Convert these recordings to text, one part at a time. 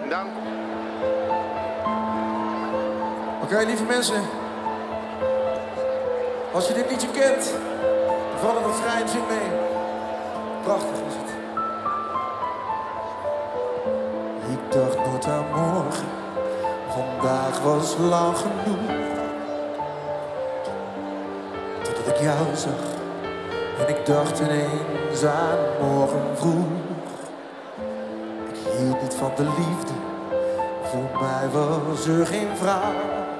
Dank. Oké, lieve mensen. Als je dit liedje kent, dan vallen we vrij en zin mee. Prachtig is het. Ik dacht nooit aan morgen, vandaag was lang genoeg. Totdat ik jou zag en ik dacht ineens aan morgen vroeg. Ik hield niet van de liefde, voor mij was er geen vrouw.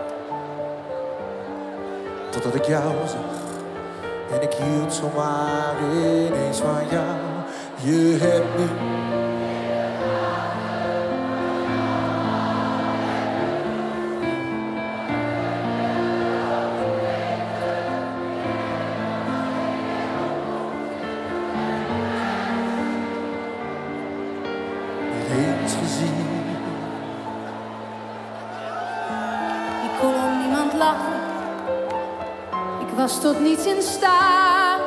Totdat ik jou zag en ik hield zomaar ineens van jou. Je hebt me eens gezien. Ik kon om niemand lachen, ik was tot niets in staat.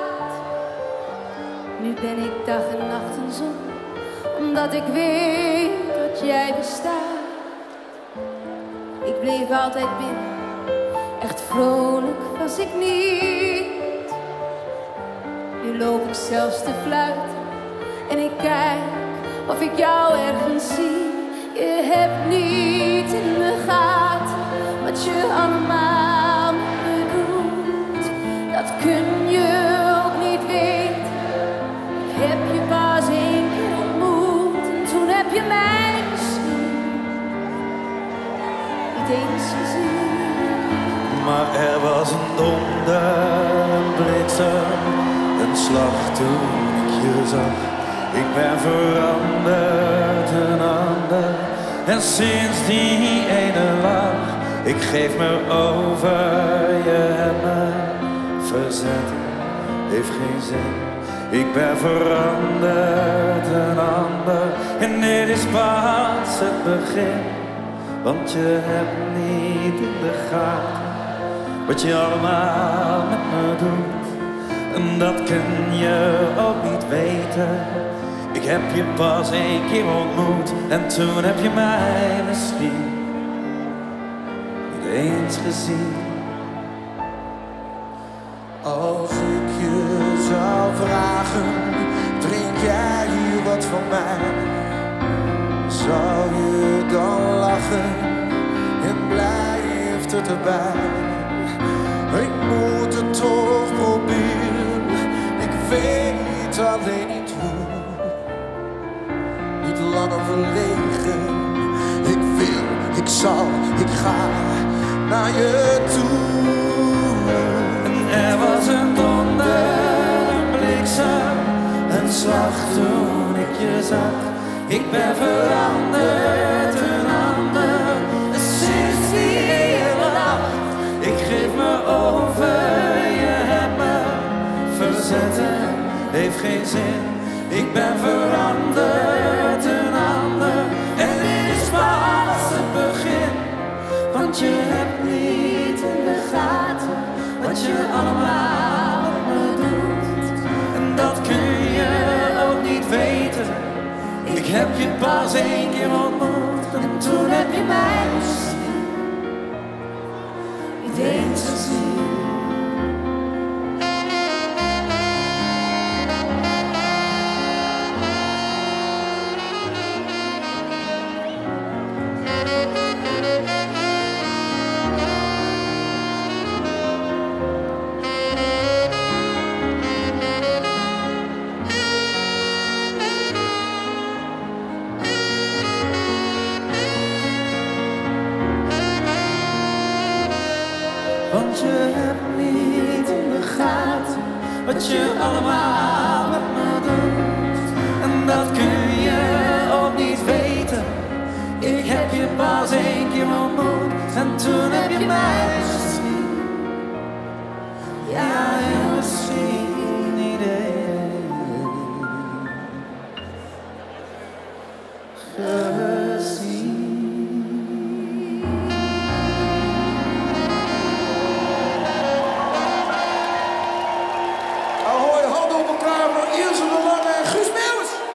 Nu ben ik dag en nacht een zon, omdat ik weet dat jij bestaat. Ik bleef altijd binnen, echt vrolijk was ik niet. Nu loop ik zelfs te fluiten en ik kijk of ik jou ergens zie. Je hebt niet in de gaten wat je allemaal met me doet. Dat kun je ook niet weten. Ik heb je pas één keer ontmoet en toen heb je mij misschien niet eens gezien. Maar er was een donder, een bliksem, een slag toen ik je zag. Ik ben veranderd, een ander. En sinds die ene lach, ik geef me over. Je hebt me verzet, heeft geen zin. Ik ben veranderd, een ander. En dit is pas het begin. Want je hebt niet in de gaten wat je allemaal met me doet. En dat kun je ook niet weten. Ik heb je pas één keer ontmoet en toen heb je mij misschien niet eens gezien. Als ik je zou vragen, drink jij hier wat van mij? Zou je dan lachen en blijft het erbij? Ik moet het toch proberen, ik weet alleen niet hoe. Niet langer verlegen, ik wil, ik zal, ik ga naar je toe. En er was een donder, een bliksem, een slag toen ik je zag. Ik ben veranderd, een ander. Sinds die hele nacht, ik geef me over. Je hebt me verzet en heeft geen zin. Ik ben veranderd, een ander. En dit is pas het begin. Want je hebt niet in de gaten wat je allemaal met me doet. En dat kun je ook niet weten. Ik heb je pas één keer ontmoet en toen heb je mij misschien niet eens gezien. Want je hebt niet in de gaten wat je allemaal met me doet. En dat kun je ook niet weten. Ik heb je pas één keer ontmoet en toen heb je mij misschien. Ja, je misschien niet eens.